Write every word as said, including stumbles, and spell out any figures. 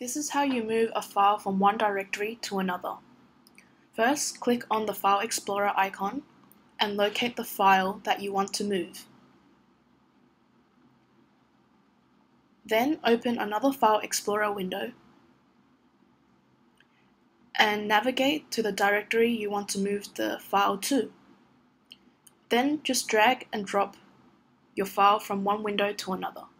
This is how you move a file from one directory to another. First, click on the File Explorer icon and locate the file that you want to move. Then open another File Explorer window and navigate to the directory you want to move the file to. Then just drag and drop your file from one window to another.